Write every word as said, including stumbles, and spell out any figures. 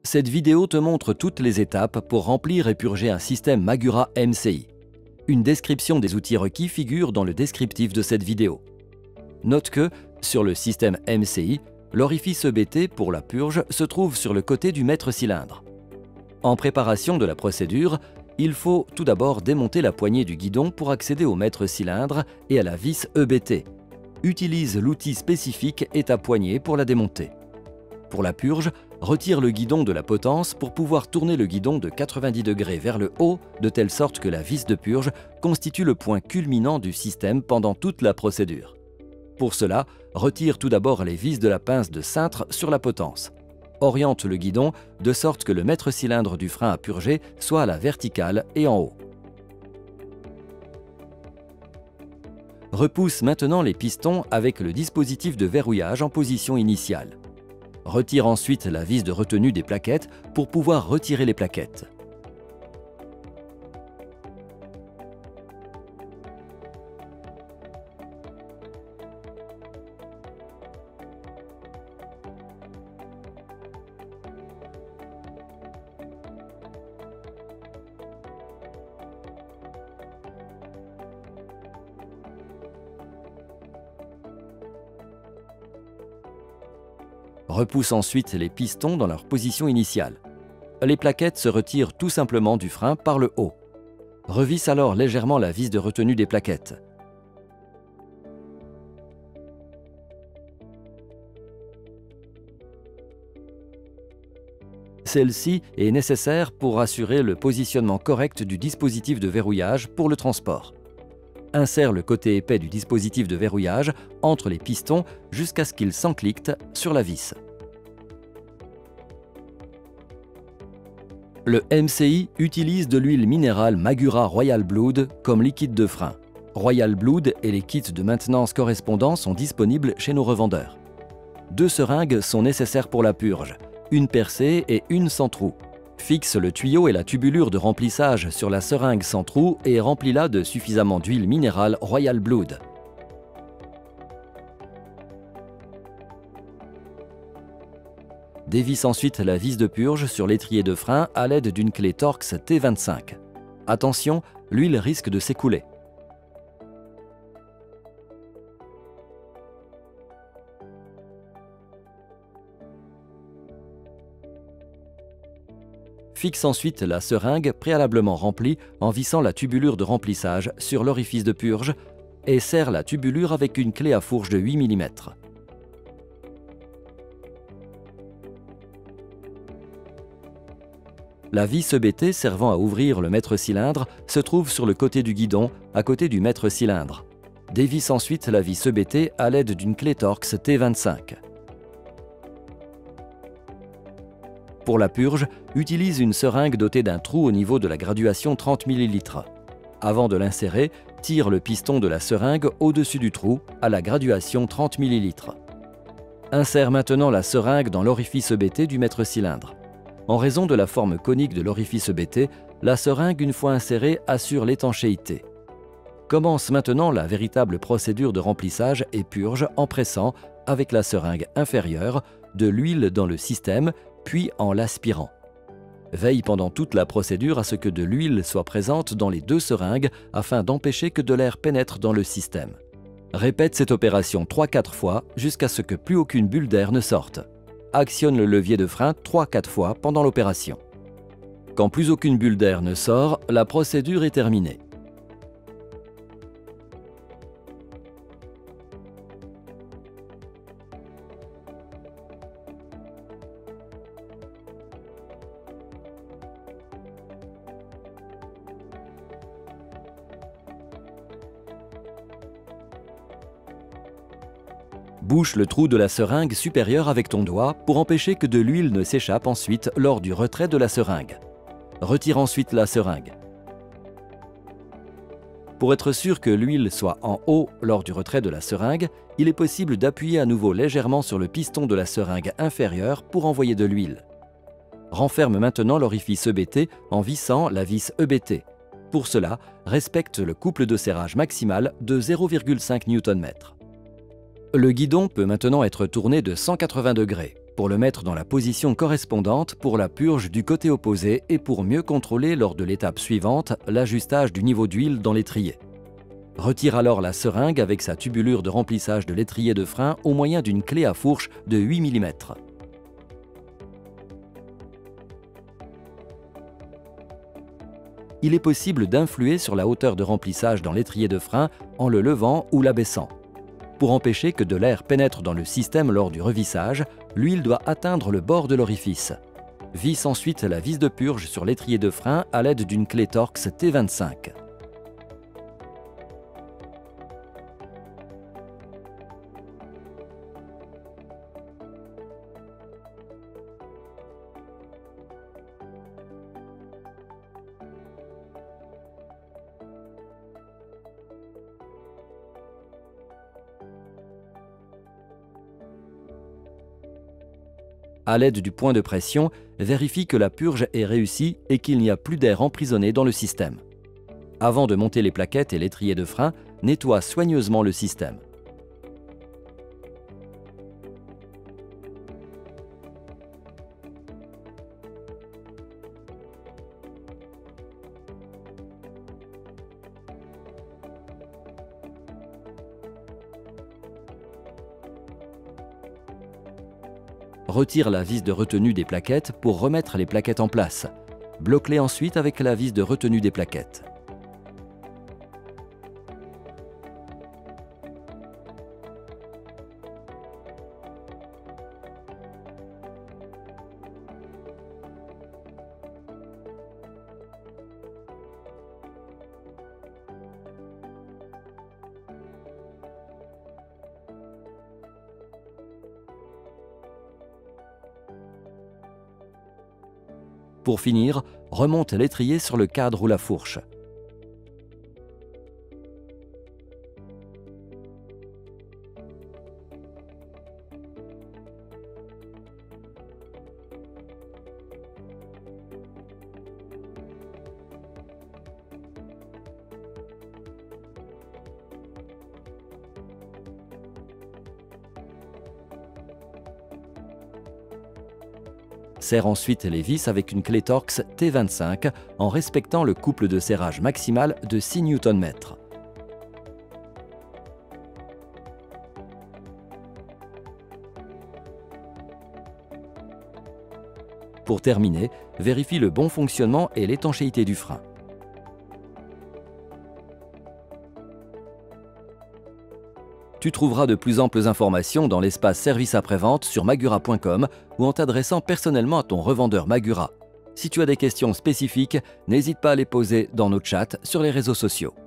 Cette vidéo te montre toutes les étapes pour remplir et purger un système Magura M C I. Une description des outils requis figure dans le descriptif de cette vidéo. Note que, sur le système M C I, l'orifice E B T pour la purge se trouve sur le côté du maître-cylindre. En préparation de la procédure, il faut tout d'abord démonter la poignée du guidon pour accéder au maître-cylindre et à la vis E B T. Utilise l'outil spécifique et ta poignée pour la démonter. Pour la purge, retire le guidon de la potence pour pouvoir tourner le guidon de quatre-vingt-dix degrés vers le haut, de telle sorte que la vis de purge constitue le point culminant du système pendant toute la procédure. Pour cela, retire tout d'abord les vis de la pince de cintre sur la potence. Oriente le guidon de sorte que le maître-cylindre du frein à purger soit à la verticale et en haut. Repousse maintenant les pistons avec le dispositif de verrouillage en position initiale. Retire ensuite la vis de retenue des plaquettes pour pouvoir retirer les plaquettes. Repousse ensuite les pistons dans leur position initiale. Les plaquettes se retirent tout simplement du frein par le haut. Revisse alors légèrement la vis de retenue des plaquettes. Celle-ci est nécessaire pour assurer le positionnement correct du dispositif de verrouillage pour le transport. Insère le côté épais du dispositif de verrouillage entre les pistons jusqu'à ce qu'il s'enclicte sur la vis. Le M C I utilise de l'huile minérale Magura Royal Blood comme liquide de frein. Royal Blood et les kits de maintenance correspondants sont disponibles chez nos revendeurs. Deux seringues sont nécessaires pour la purge, une percée et une sans trou. Fixe le tuyau et la tubulure de remplissage sur la seringue sans trou et remplis-la de suffisamment d'huile minérale Royal Blood. Dévisse ensuite la vis de purge sur l'étrier de frein à l'aide d'une clé Torx T vingt-cinq. Attention, l'huile risque de s'écouler. Fixe ensuite la seringue préalablement remplie en vissant la tubulure de remplissage sur l'orifice de purge et serre la tubulure avec une clé à fourche de huit millimètres. La vis E B T servant à ouvrir le maître-cylindre se trouve sur le côté du guidon, à côté du maître-cylindre. Dévisse ensuite la vis E B T à l'aide d'une clé Torx T vingt-cinq. Pour la purge, utilise une seringue dotée d'un trou au niveau de la graduation trente millilitres. Avant de l'insérer, tire le piston de la seringue au-dessus du trou, à la graduation trente millilitres. Insère maintenant la seringue dans l'orifice E B T du maître-cylindre. En raison de la forme conique de l'orifice E B T, la seringue, une fois insérée, assure l'étanchéité. Commence maintenant la véritable procédure de remplissage et purge en pressant, avec la seringue inférieure, de l'huile dans le système, puis en l'aspirant. Veille pendant toute la procédure à ce que de l'huile soit présente dans les deux seringues afin d'empêcher que de l'air pénètre dans le système. Répète cette opération trois à quatre fois jusqu'à ce que plus aucune bulle d'air ne sorte. Actionne le levier de frein trois à quatre fois pendant l'opération. Quand plus aucune bulle d'air ne sort, la procédure est terminée. Bouche le trou de la seringue supérieure avec ton doigt pour empêcher que de l'huile ne s'échappe ensuite lors du retrait de la seringue. Retire ensuite la seringue. Pour être sûr que l'huile soit en haut lors du retrait de la seringue, il est possible d'appuyer à nouveau légèrement sur le piston de la seringue inférieure pour envoyer de l'huile. Renferme maintenant l'orifice E B T en vissant la vis E B T. Pour cela, respecte le couple de serrage maximal de zéro virgule cinq newton mètres. Le guidon peut maintenant être tourné de cent quatre-vingts degrés. pour le mettre dans la position correspondante pour la purge du côté opposé et pour mieux contrôler lors de l'étape suivante l'ajustage du niveau d'huile dans l'étrier. Retire alors la seringue avec sa tubulure de remplissage de l'étrier de frein au moyen d'une clé à fourche de huit millimètres. Il est possible d'influer sur la hauteur de remplissage dans l'étrier de frein en le levant ou l'abaissant. Pour empêcher que de l'air pénètre dans le système lors du revissage, l'huile doit atteindre le bord de l'orifice. Visse ensuite la vis de purge sur l'étrier de frein à l'aide d'une clé Torx T vingt-cinq. À l'aide du point de pression, vérifie que la purge est réussie et qu'il n'y a plus d'air emprisonné dans le système. Avant de monter les plaquettes et l'étrier de frein, nettoie soigneusement le système. Retire la vis de retenue des plaquettes pour remettre les plaquettes en place. Bloque-les ensuite avec la vis de retenue des plaquettes. Pour finir, remonte l'étrier sur le cadre ou la fourche. Serre ensuite les vis avec une clé Torx T vingt-cinq en respectant le couple de serrage maximal de six newtons-mètres. Pour terminer, vérifie le bon fonctionnement et l'étanchéité du frein. Tu trouveras de plus amples informations dans l'espace service après-vente sur magura point com ou en t'adressant personnellement à ton revendeur Magura. Si tu as des questions spécifiques, n'hésite pas à les poser dans nos chats sur les réseaux sociaux.